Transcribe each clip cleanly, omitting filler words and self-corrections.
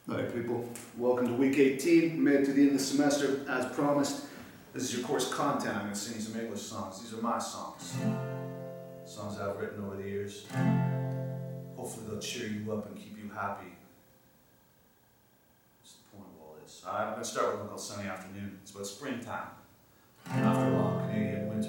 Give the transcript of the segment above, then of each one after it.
Alright people, welcome to week 18. We made it to the end of the semester as promised. This is your course content. I'm going to sing you some English songs. These are my songs. Songs I've written over the years. Hopefully they'll cheer you up and keep you happy. That's the point of all this. I'm going to start with one called Sunny Afternoon. It's about springtime after a long Canadian winter.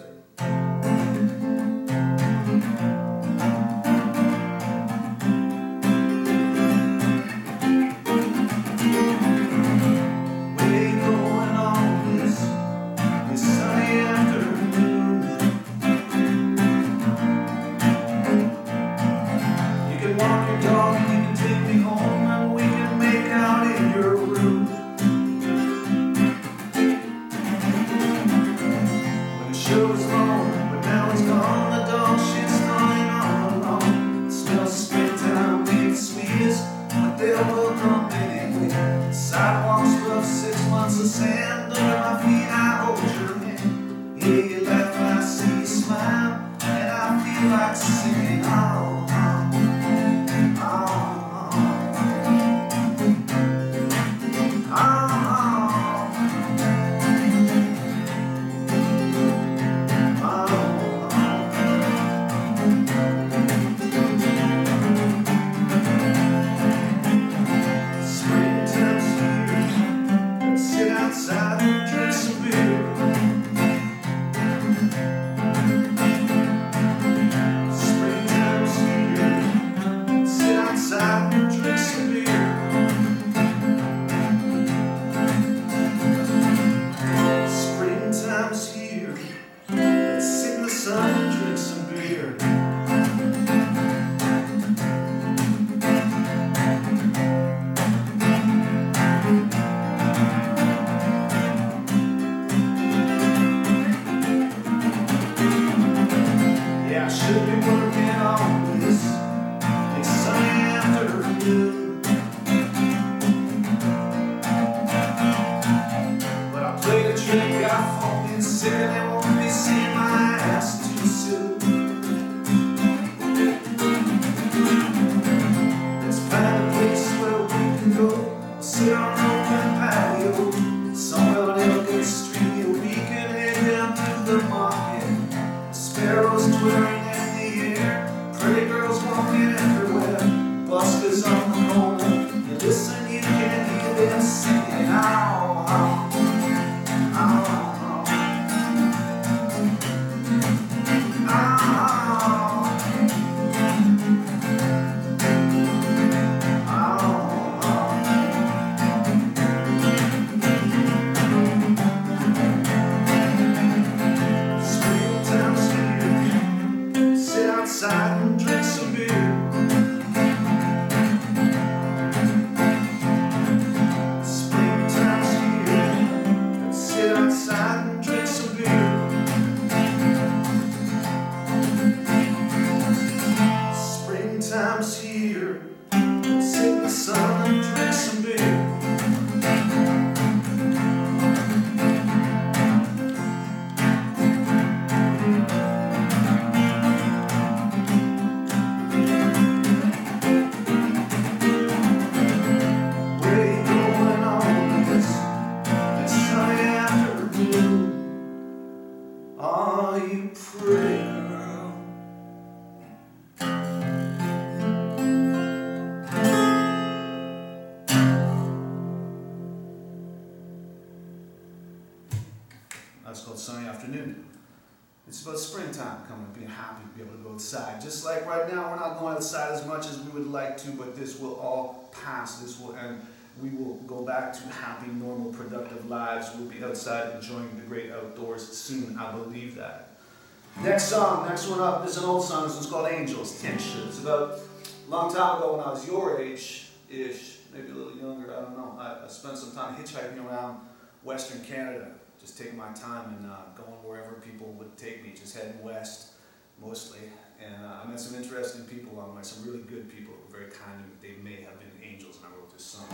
That's called Sunny Afternoon. It's about springtime coming, being happy to be able to go outside. Just like right now, we're not going outside as much as we would like to, but this will all pass. This will end. We will go back to happy, normal, productive lives. We'll be outside enjoying the great outdoors soon. I believe that. Next one up is an old song. This one's called Angels, Tension. It's about a long time ago when I was your age-ish, maybe a little younger, I don't know. I spent some time hitchhiking around Western Canada. Just taking my time and going wherever people would take me, just heading west mostly. And I met some interesting people along the way, some really good people who were very kind to me. They may have been angels, and I wrote this song.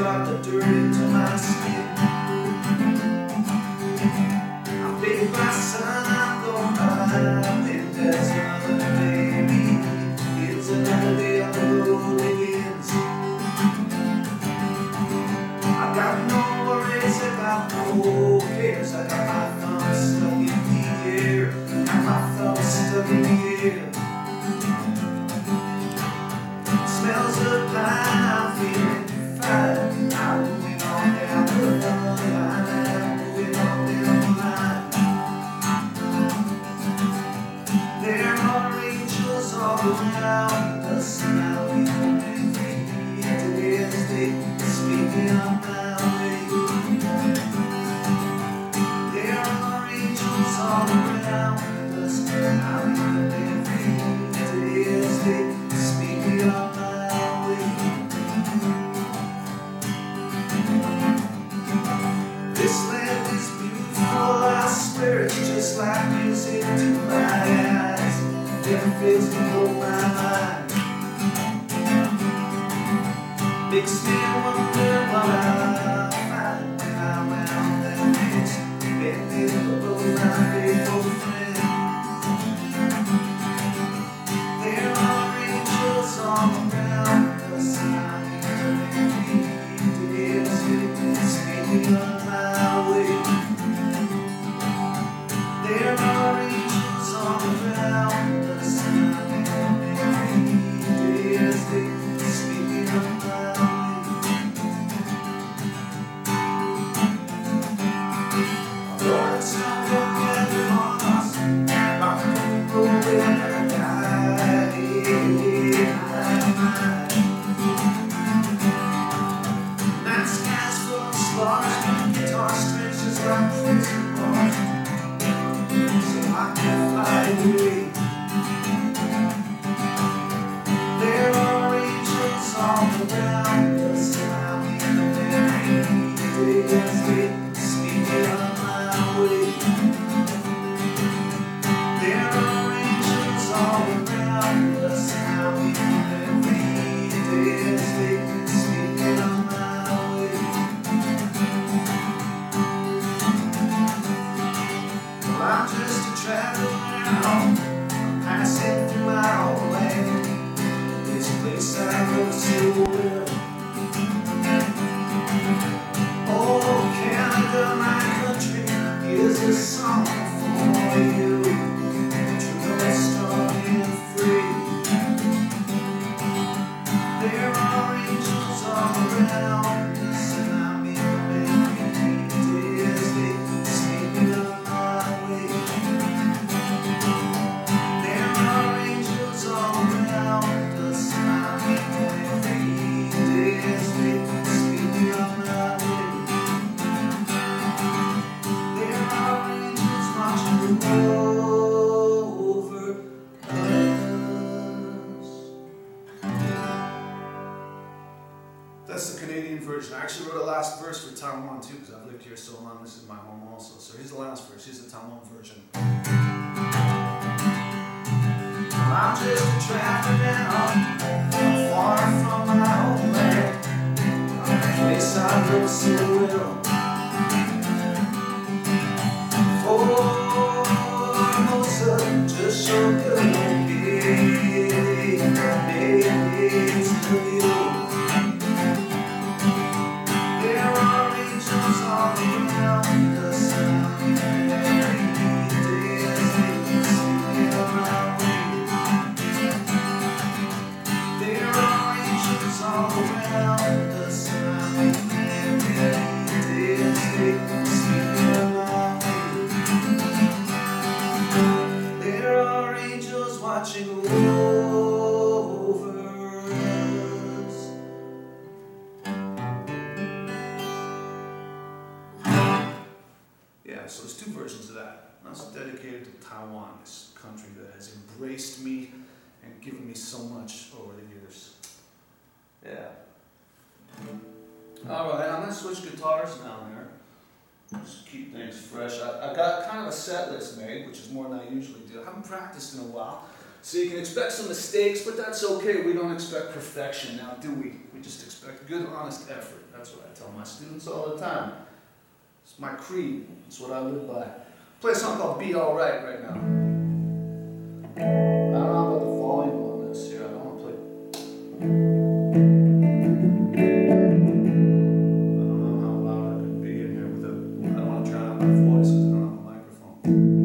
brought the dirt into my skin. I bathe my son, I'm going by, and there's another baby. It's another day on the road begins. I got no worries, I got no cares. I got my thumb stuck in the air. Got my thumb stuck in the air. Smells of pine, I'm feeling fine. I'm moving on down the line. I'm moving on down the line. There are angels all around us. Now we can free today as they speak me up my way. There are angels all around us. Now we can free today as they speak me up my way. This land is beautiful, I swear it's just like music to my eyes. Never fails to blow my mind. Makes me wonder what I'll find when I'm out that mist, bending above my faithful friend. There are angels all around us, and I'm here today as they speak me on my way. There are angels all around us, and I'm here today as they speak me on my way. Let's not forget on us, rock and roll and die. Night skies full of stars, guitar strings just like prison bars, so I can fly away. There are angels all around us, and I'm in the day as they speak me on my way. There are angels all around us, and I'm in the day as they speak me on my way. Well, I'm just a traveler now, passing through my own land. This place I love so well. Oh, Canada, my country, is a song for you. True and strong and free. There are angels all around us, and I'm in the as they speak me on my way. There are angels all around us, and I'm in the as they speak me on my way. There are angels watching over us. That's the Canadian version. I actually wrote a last verse for Taiwan too, because I've lived here so long. This is my home also. So here's the last verse. Here's the Taiwan version. Well, I'm just a traveler now, far from my homeland, a place I know so well. Formosa, just so good, there are angels all around us, and every day as they speak me on my way. There are angels all around us, and every day as they speak me on my way. There are angels watching over us. Yeah, so there's two versions of that. That's dedicated to Taiwan, this country that has embraced me and given me so much over the years. Yeah. Alright, I'm going to switch guitars down there. Just keep things fresh. I got kind of a set list made, which is more than I usually do. I haven't practiced in a while. So you can expect some mistakes, but that's okay. We don't expect perfection now, do we? We just expect good, honest effort. That's what I tell my students all the time. It's my creed. It's what I live by. Play a song called Be Alright right now. I don't know about the volume on this here. I don't want to play. I don't know how loud I can be in here with it. I don't want to drown out my voice because I don't have a microphone.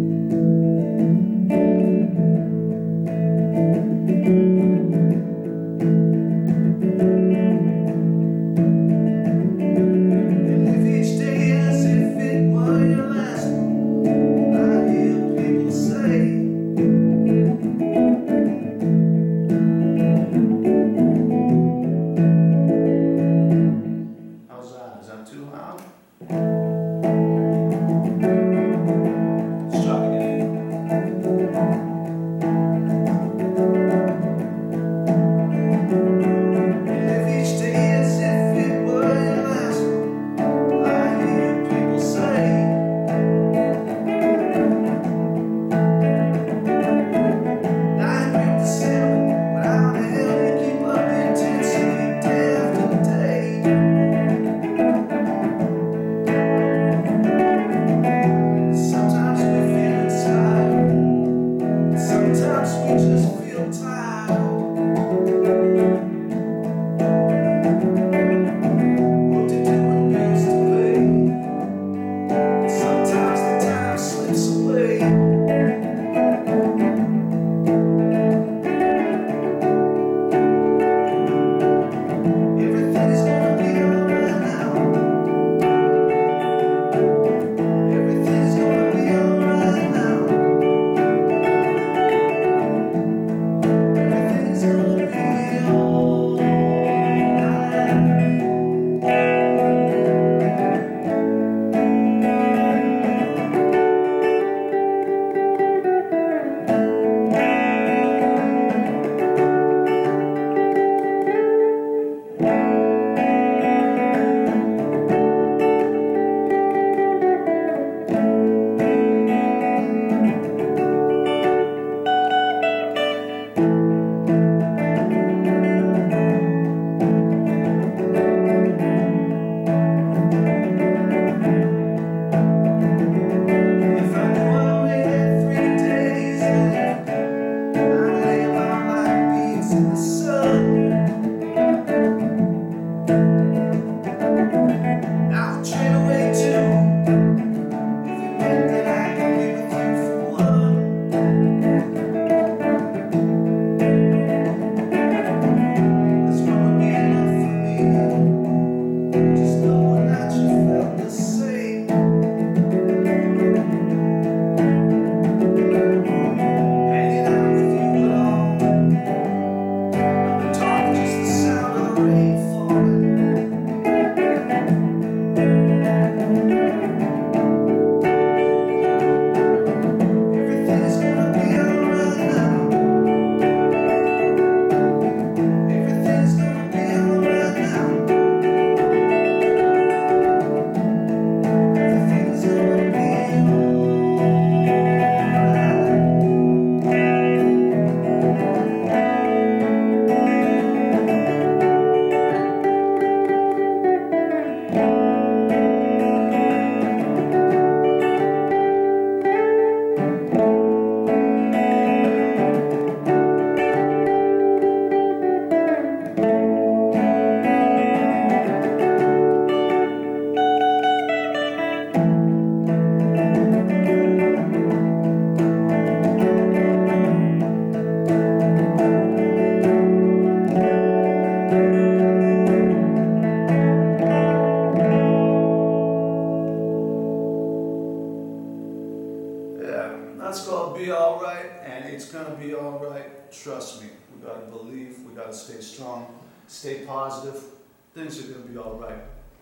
Trust me, we gotta believe, we gotta stay strong, stay positive. Things are gonna be all right.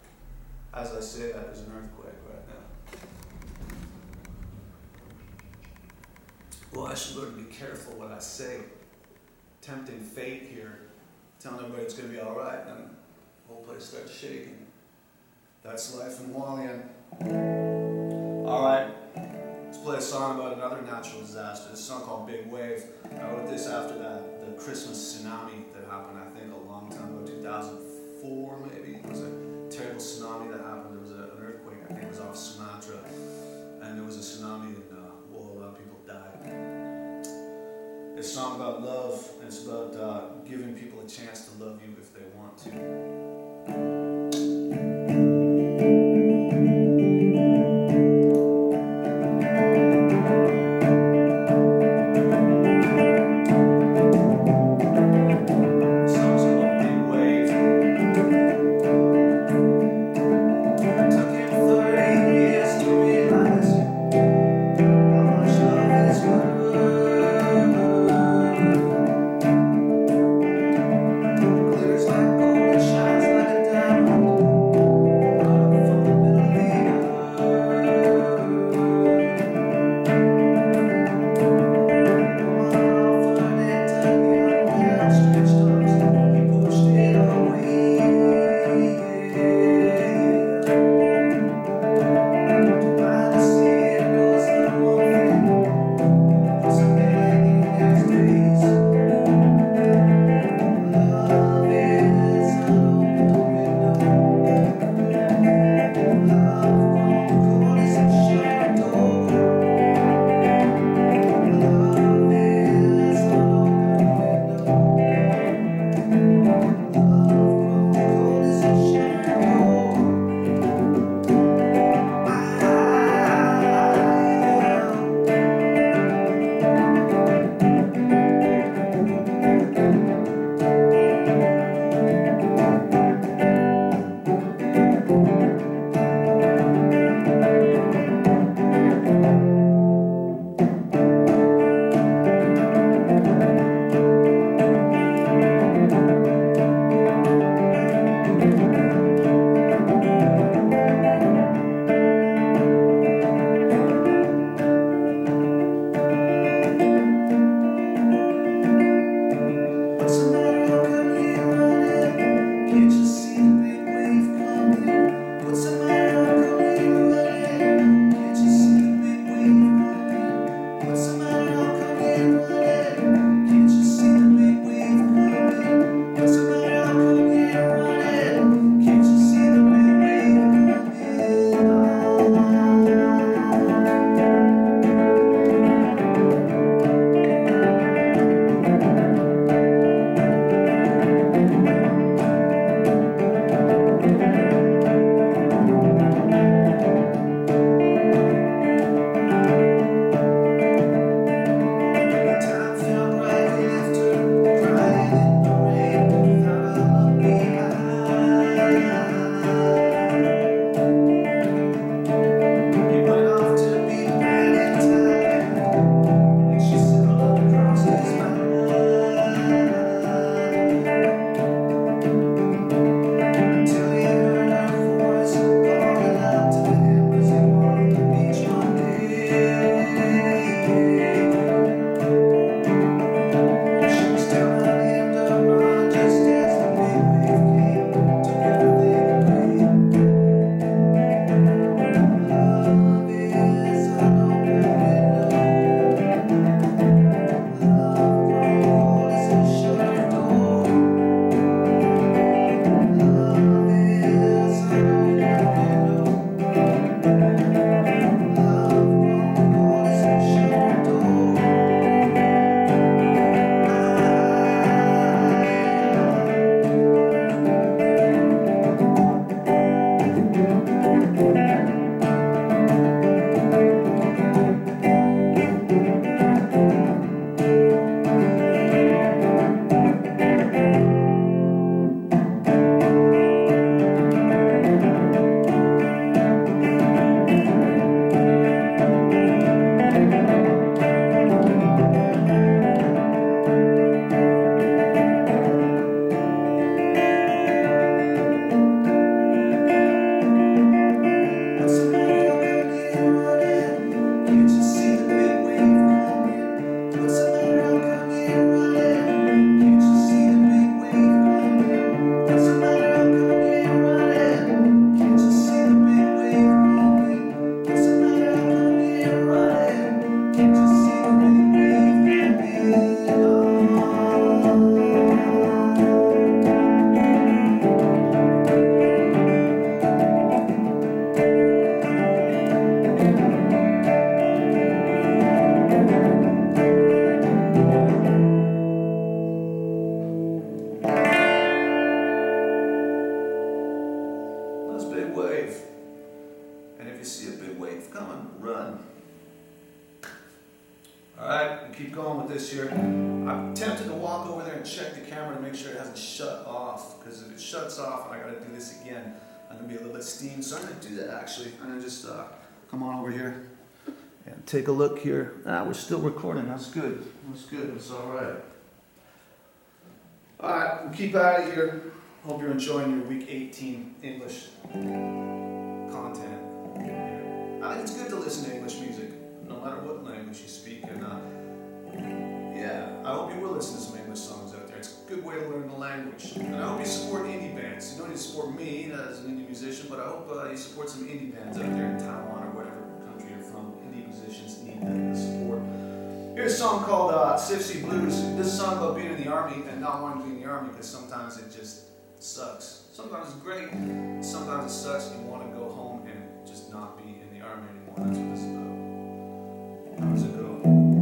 As I say that, there's an earthquake right now. Well, I should learn to be careful what I say. Tempting fate here, telling everybody it's gonna be all right, and then the whole place starts shaking. That's life in Hualien. All right, it's play a song about another natural disaster. It's a song called Big Wave. I wrote this after the Christmas tsunami that happened, I think, a long time ago, 2004 maybe. It was a terrible tsunami that happened. There was an earthquake, I think it was off Sumatra, and there was a tsunami and a lot of people died. It's a song about love, and it's about giving people a chance to love you if they want to. Glitters like gold and shines Alright, we'll keep going with this here. I'm tempted to walk over there and check the camera to make sure it hasn't shut off, because if it shuts off and I gotta do this again, I'm gonna be a little bit steamed, so I'm gonna do that actually. I'm gonna just come on over here and take a look here. We're still recording, that's good. That's good, it's alright. Alright, we'll keep out of here. Hope you're enjoying your week 18 English content. I think it's good to listen to English music, no matter what language you speak. And I hope you will listen to some English songs out there. It's a good way to learn the language. And I hope you support indie bands. You don't need to support me as an indie musician, but I hope you support some indie bands out there in Taiwan or whatever country you're from. Indie musicians need the support. Here's a song called CFSCE Blues. This is a song about being in the army and not wanting to be in the army because sometimes it just sucks. Sometimes it's great, sometimes it sucks. You want to go home and just not be in the army anymore. That's what this is about. How does it go?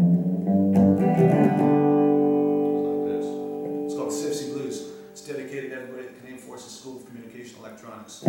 Like this. It's called CFSCE Blues. It's dedicated to everybody at the Canadian Forces School of Communication Electronics.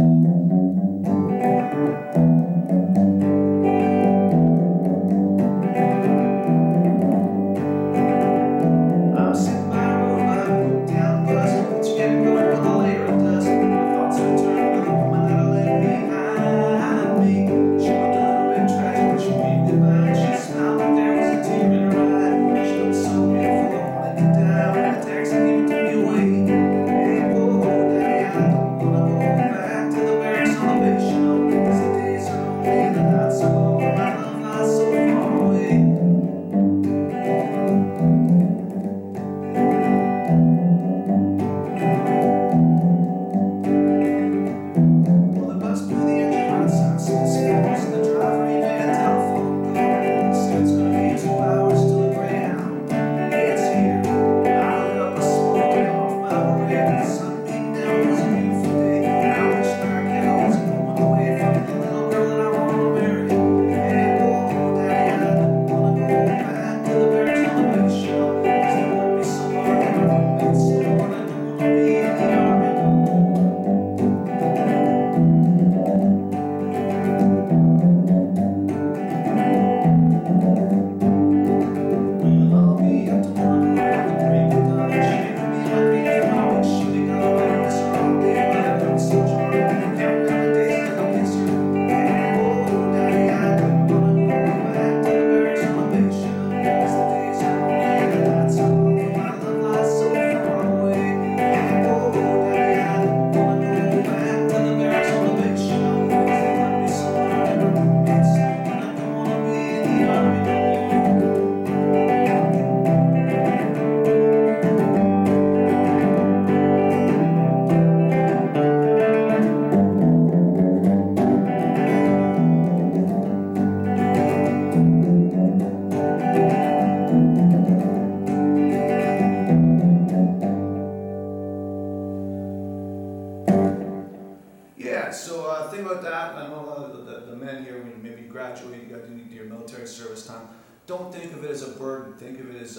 Don't think of it as a burden. Think of it as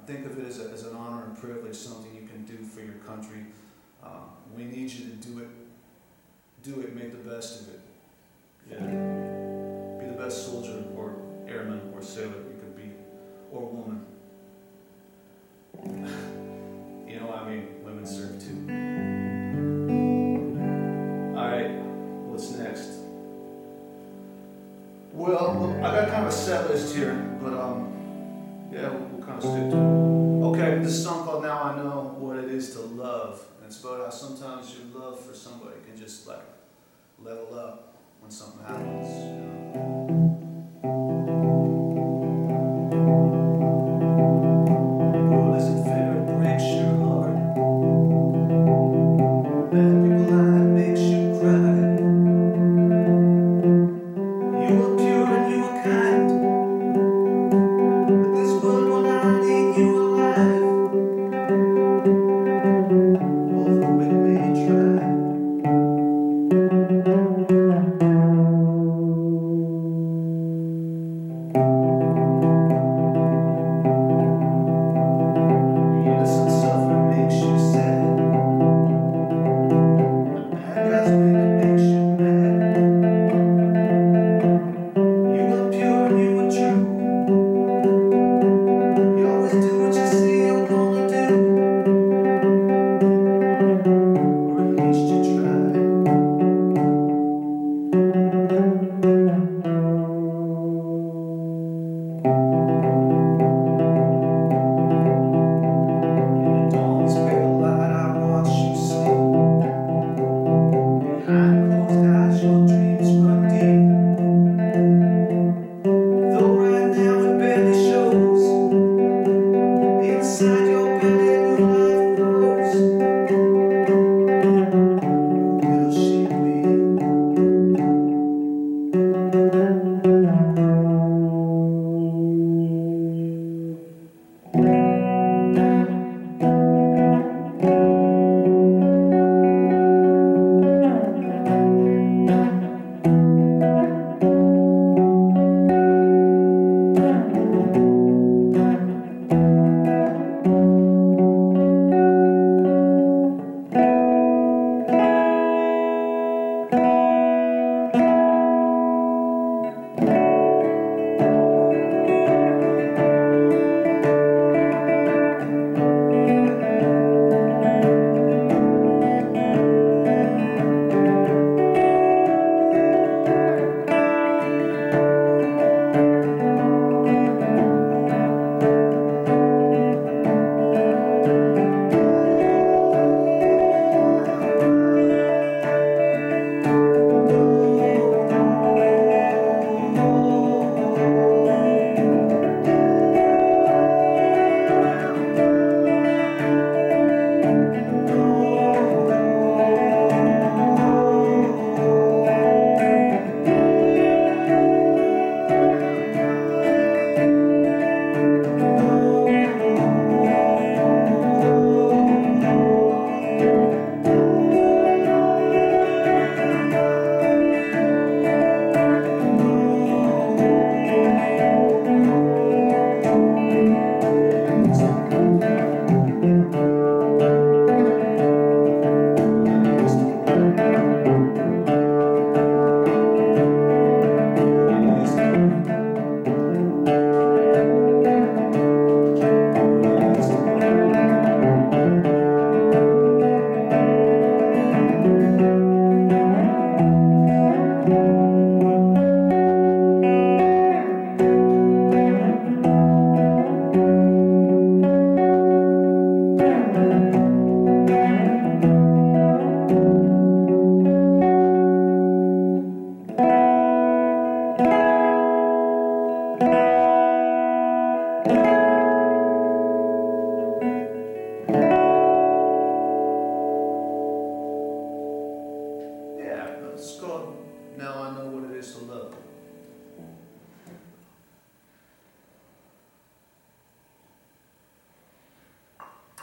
an honor and privilege, something you can do for your country. We need you to do it. Do it. Make the best of it. Yeah. Be the best soldier or airman or sailor you could be, or woman. You know, I mean, women serve too. All right. What's next? Well, I got kind of a set list here, but we'll kind of stick to it. Okay, this song called Now I Know What It Is to Love. And it's about how sometimes your love for somebody can just like level up when something happens, you know? Well, is it fair it breaks your heart? Bad people lie, makes you cry. You were pure and you were kind, but this world will not eat you alive. Although it may try.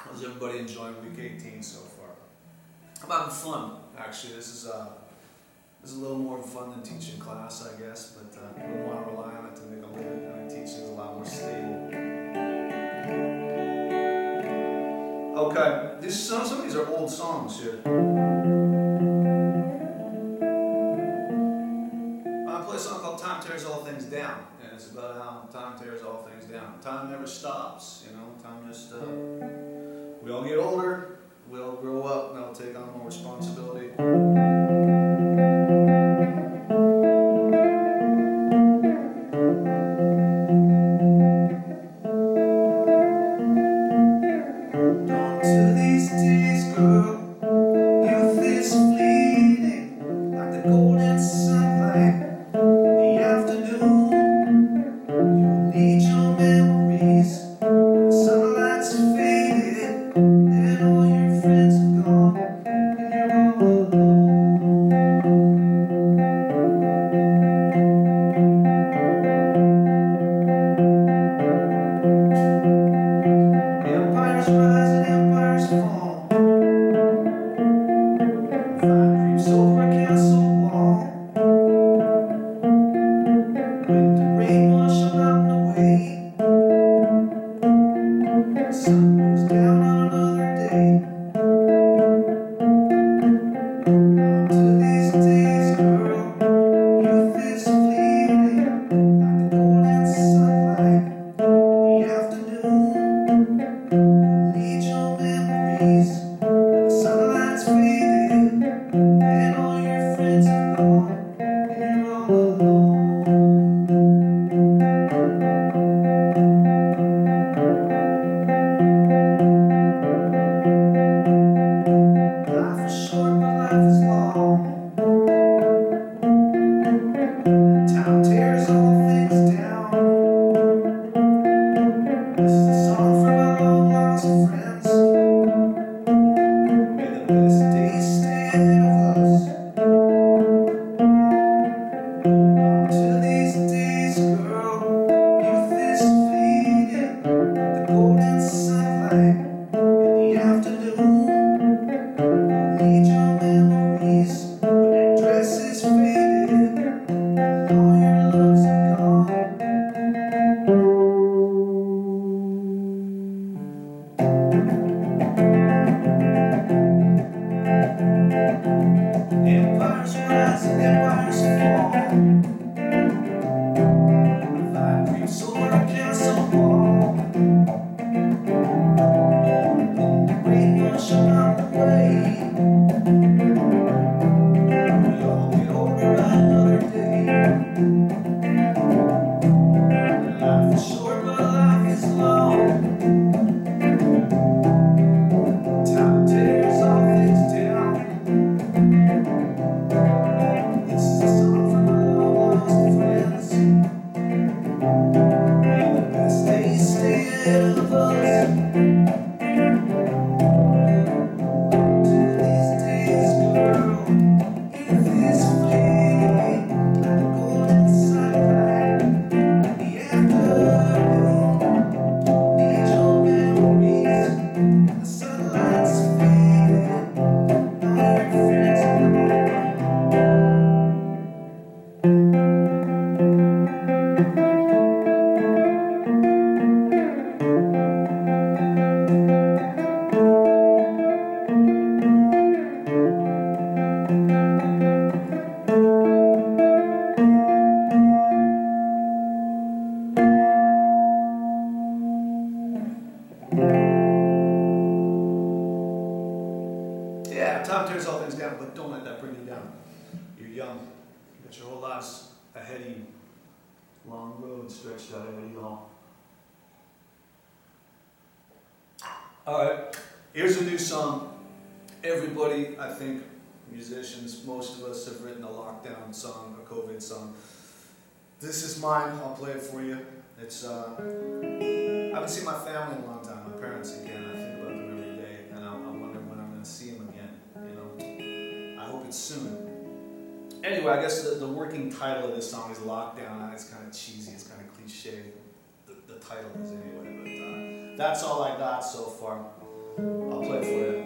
How's everybody enjoying week 18 so far? I'm having fun, actually. This is a little more fun than teaching class, I guess, but we don't want to rely on it to make a living. I mean, teaching is a lot more stable. Okay, some of these are old songs here. I play a song called Time Tears All Things Down, and it's about how time tears all things down. Time never stops, you know, time just, we all get older, we all grow up, and I'll take on more responsibility. Alright, here's a new song. Everybody, I think, musicians, most of us have written a lockdown song, a COVID song. This is mine, I'll play it for you. It's, I haven't seen my family in a long time, my parents again. I think about them every day, and I wonder when I'm going to see them again, you know. I hope it's soon. Anyway, I guess the working title of this song is Lockdown. It's kind of cheesy, it's kind of cliche. The title is anyway, but that's all I got so far. I'll play it for you.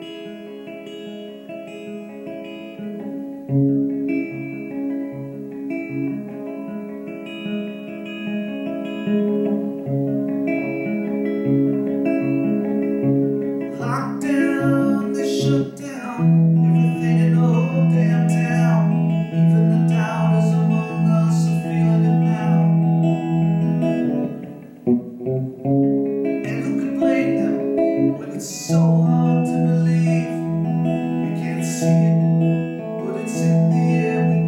Lockdown, they shut down everything in the whole damn town. Even the doubters among us are feeling it now. And who can blame them when it's so hard to believe? We can't see it, but it's in the air we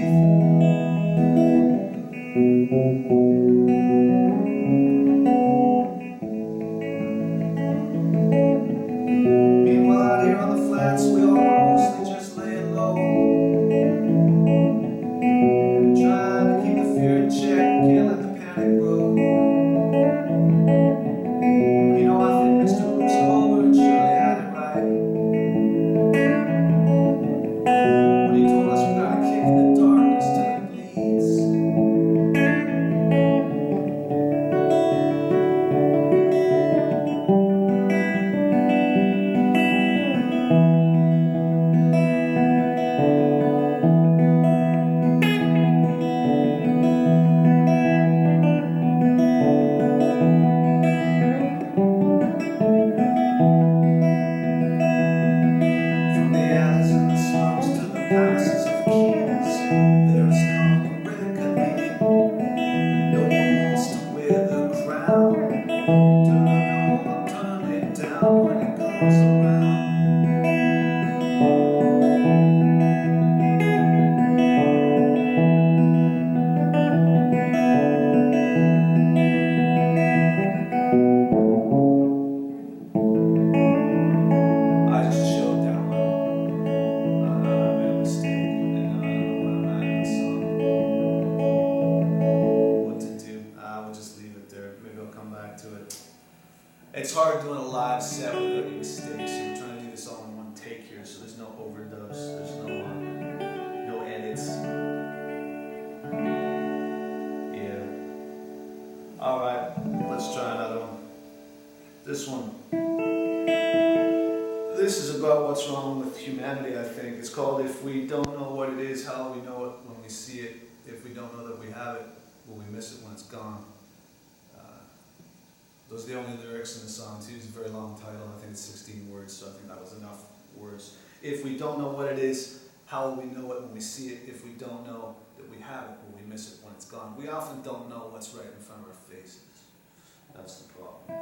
Meanwhile, out here on the flats, we all mostly just laying low, trying to keep the fear in check, can't let the panic grow. You know, I think Mr. Bruce Holbert surely had it right when he told us we gotta kick in the darkness till it bleeds. From the alleys and the slums to the palaces of kings, there has come a reckoning. No one wants to wear the crown. Turn it down when it comes around. I just chilled that one. I made a mistake, and I don't know where I'm at in the song. What to do? We'll just leave it there. Maybe I'll come back to it. It's hard doing a live set without any mistakes. So we're trying to do this all in one take here, so there's no overdubs, there's no edits. Yeah. All right, let's try another one. This one. This is about what's wrong with humanity, I think. It's called If We Don't Know What It Is, How Will We Know It When We See It? If we don't know that we have it, will we miss it when it's gone? Those are the only lyrics in the song, too. It's a very long title. I think it's 16 words, so I think that was enough words. If we don't know what it is, how will we know it when we see it? If we don't know that we have it, will we miss it when it's gone? We often don't know what's right in front of our faces. That's the problem.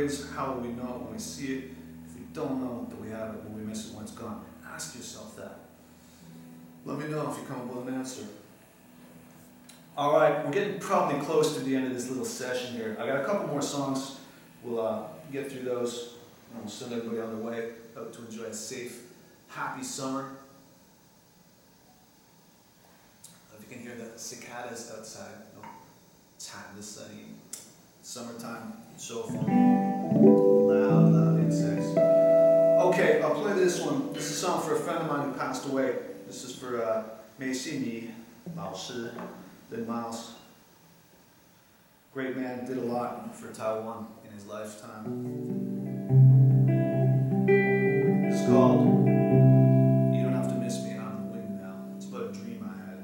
phrase, how will we know it when we see it? If we don't know that we have it, when we miss it when it's gone? Ask yourself that. Let me know if you come up with an answer. All right, we're getting probably close to the end of this little session here. I got a couple more songs. We'll get through those, and we'll send everybody on their way out to enjoy a safe, happy summer. If you can hear the cicadas outside, it's hot and sunny. Summertime, Shoufeng, loud insects. Okay, I'll play this one. This is a song for a friend of mine who passed away. This is for Mei Xinyi, Lao Shi, Lynn Miles. Great man, did a lot for Taiwan in his lifetime. It's called You Don't Have to Miss Me, I'm the Wind Now. It's about a dream I had.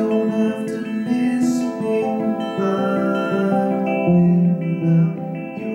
You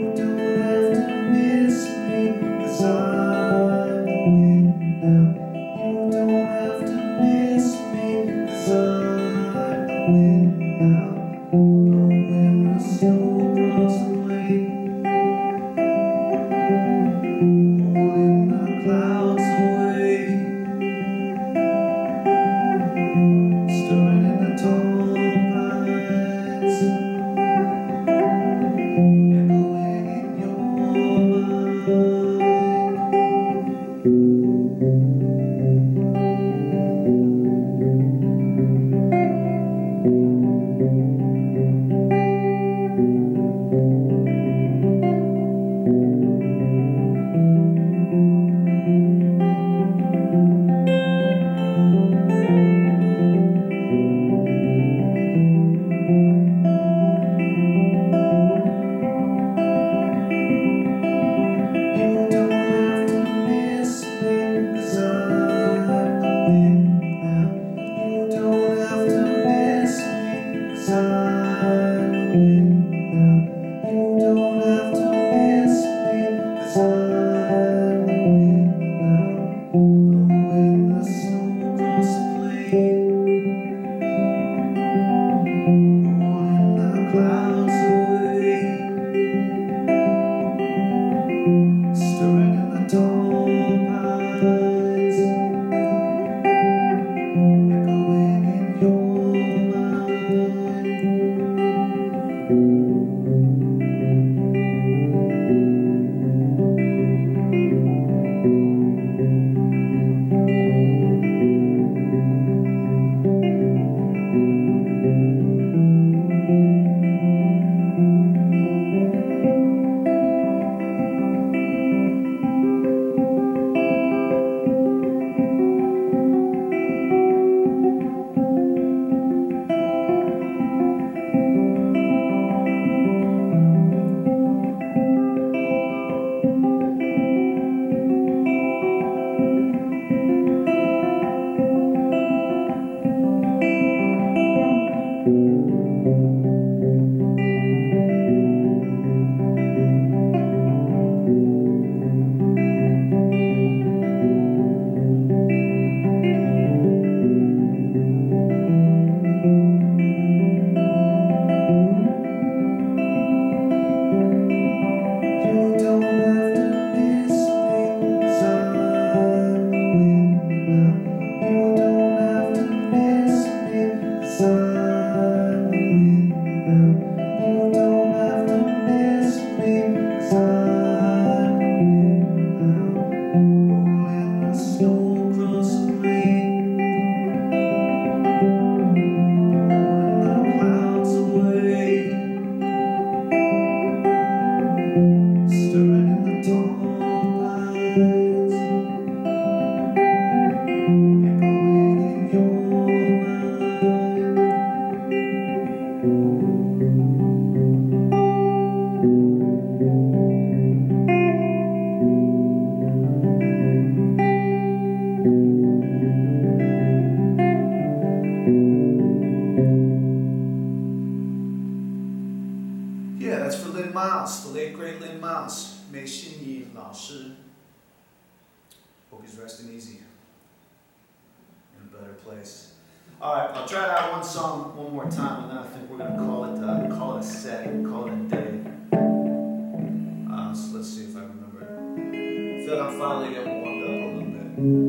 Yeah, that's for Lynn Miles, the late great Lynn Miles. Mei Xinyi Lao Shi. Hope he's resting easy in a better place. All right, I'll try that one song one more time, and then I think we're gonna call it a set, call it a day. So let's see if I remember it. I feel like I'm finally getting warmed up a little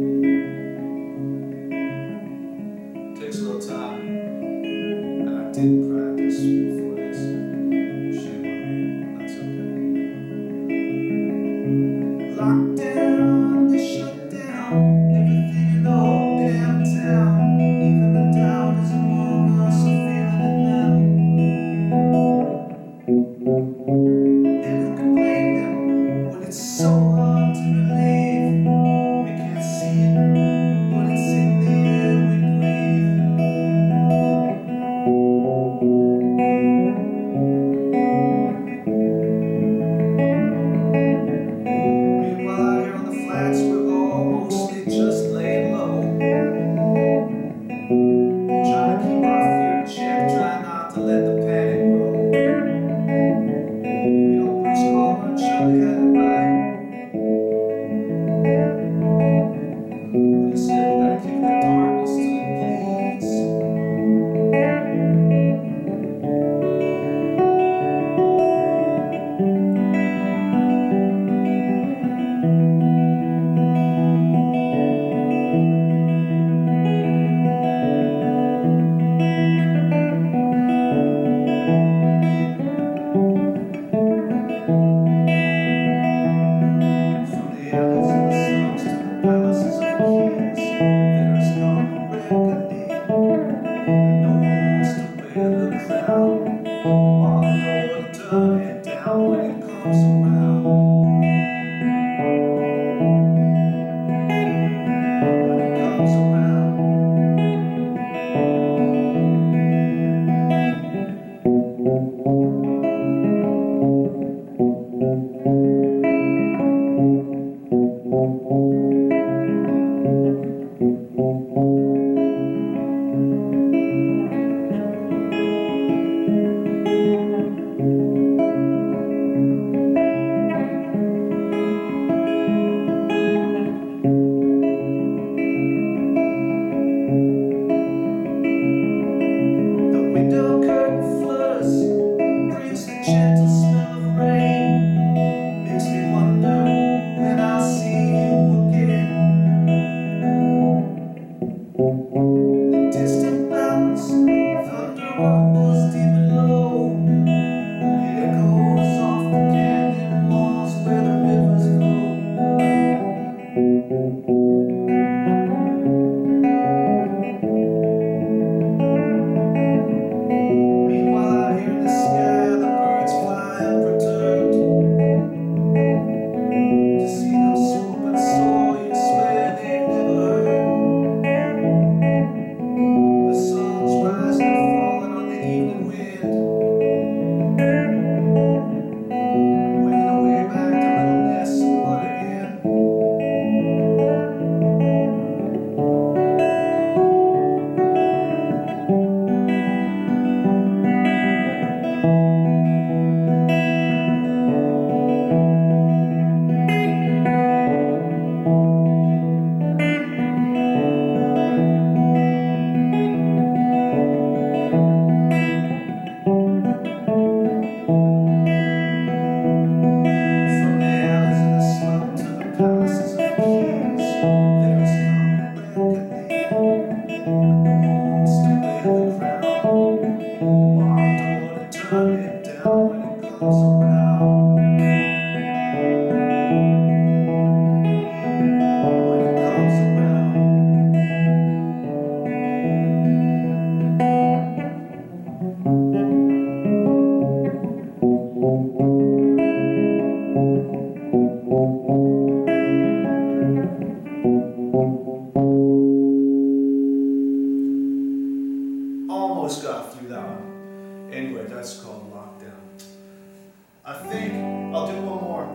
bit. Takes a little time, and I didn't practice before this. Shame on me. That's okay. Locked down, they shut down everything in the whole damn town. Even the doubt is among us, I'm feeling it now. And who can blame them when it's so hard to believe? We can't see it, but it's in the air we breathe. Meanwhile, out here on the flats, we're all mostly just laying low. Trying to keep our fear in check, trying not to let the panic grow. You know, Bruce Culver and Shirley had it right. He said we gotta kick the darkness till it bleeds. From the alleys and the slums to the palaces of kings, there is no reckoning, and no one wants to wear the crown. While the Lord turn it down when it comes around. When it comes around.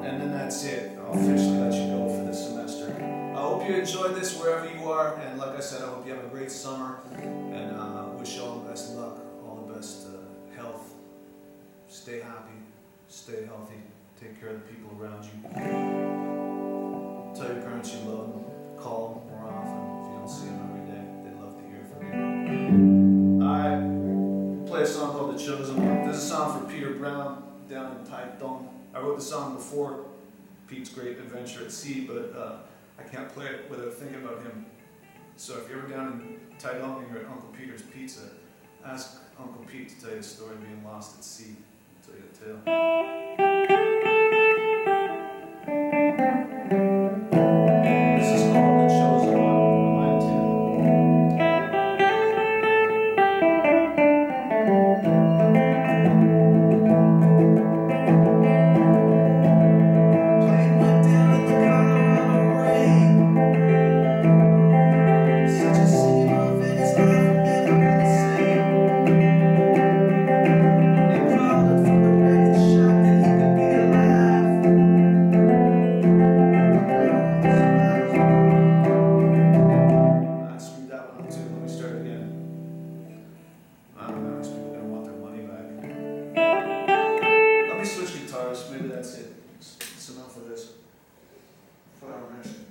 And then that's it. I'll officially let you go for this semester. I hope you enjoyed this wherever you are, and like I said, I hope you have a great summer, and wish you all the best luck, all the best health. Stay happy, stay healthy, take care of the people around you. Tell your parents you love them, call them more often if you don't see them every day. They'd love to hear from you. Alright, play a song called The Chosen One. This is a song for Peter Brown down in Taiwan. I wrote the song before Pete's Great Adventure at Sea, but I can't play it without thinking about him. So if you're ever down in Taiwan and you're at Uncle Peter's Pizza, ask Uncle Pete to tell you the story of being lost at sea. He'll tell you a tale. This is called The Chosen One, mine too. Plane went down in the Colorado rain. Such a city of it is life will never be the same. He crawled from the wreckage, shocked that he could be alive. I screwed that one up too. Let me start again. I don't know, these people are gonna want their money back. Let me switch guitars. Maybe that's it. It's enough of this. For our mission.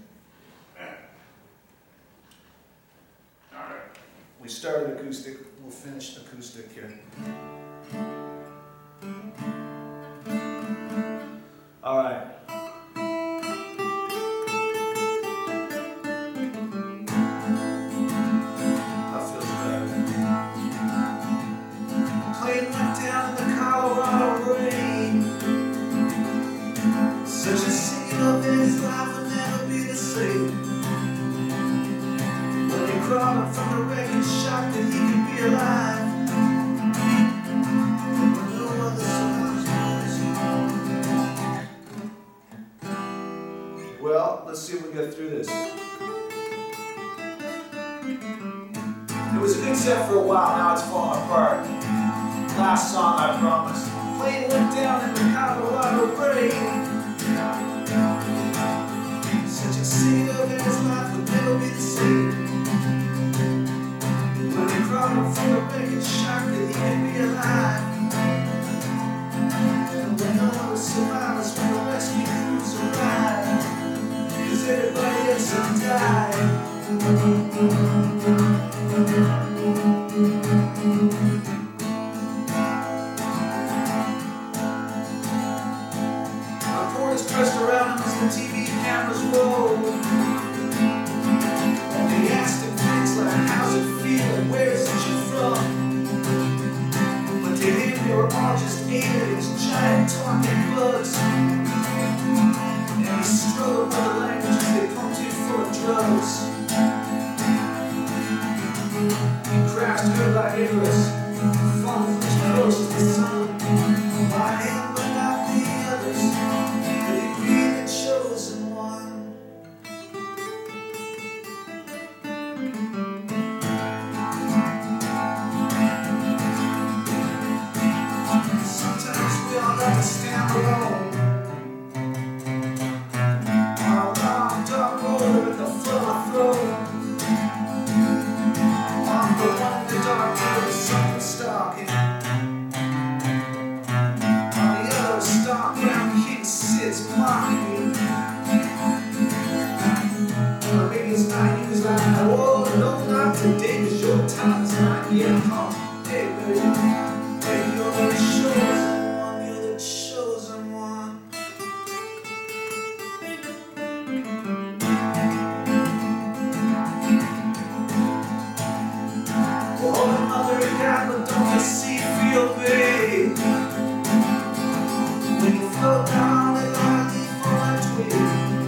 Alright. We started acoustic, we'll finish acoustic here. Alright. That feels better. Plane went down in the Colorado rain. Such a scene of his life will never be the same. When he crawled up from the wreckage, shocked that he could be alive. There were no other survivors. Well, let's see if we can get through this. It was a good set for a while, now it's falling apart. Last song, I promise. Plane went down in the Colorado rain. Such a scene of his life would never be the same. When he crawled up from the wreckage, shocked that he could be alive. And when no other survivors, when the rescue crews arrived, 'cause everybody else had died. Reporters pressed around him as the TV cameras rolled. And they asked him things like, how's it feel and where is it you're from? But to him they were all just aliens, giant talking bugs. And he struggled with the languages they pumped him full of drugs. He crashed good like Icarus, falling close to the sun. By him but not the others, could he be the chosen one? Sometimes we all have to stand alone on a long dark road with a flood throat. On the one in the dark there is something stalking. On the other stalk ground king sits mocking you. Or maybe it's not you, 'cause like, oh no, not today, 'cause your time is not yet come. Hey baby, hey, you're the chosen one, you're the chosen one. Oh, mother of God, but don't you see, feel, babe? When you float down the line for a twig,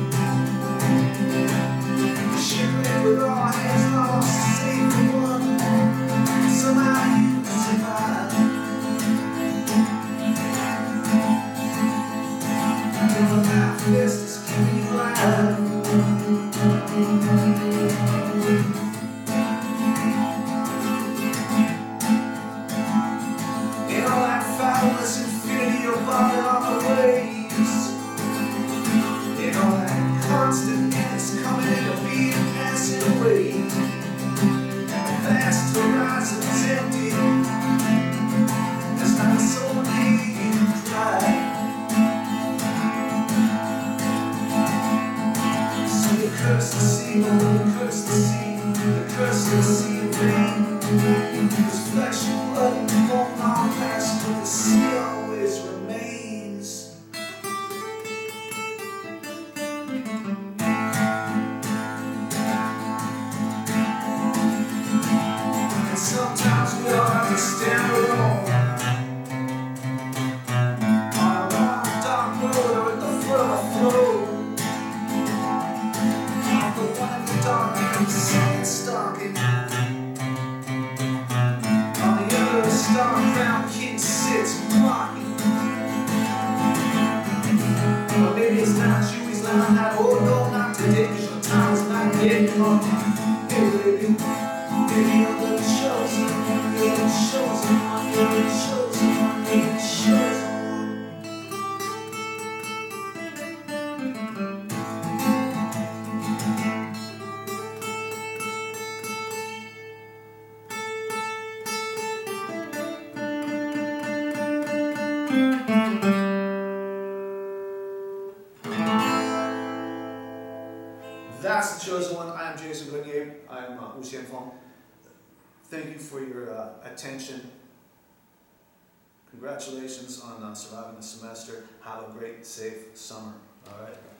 shivering with all hands lost, save for one. Somehow you survive. Your life is keeping you alive. In all that fabulous infinity of body on the waves, table with a curse to see, the curse to see in vain. There's flesh and blood and bone all past, but the sea always remains. And sometimes we all have to stand alone on a long dark road or at the foot of a flow. The one in the dark and the sun stalking. On the other, a star-crowned king sits mocking. Or maybe it's not you he's lying at. Oh no, not today, 'cause your time's not yet come. Hey baby, maybe you're the chosen one, you're the chosen one, you're the chosen one, you're the chosen one. That's the chosen one. I am Grenier. I am Shoufeng. Thank you for your attention. Congratulations on surviving the semester. Have a great, safe summer. All right.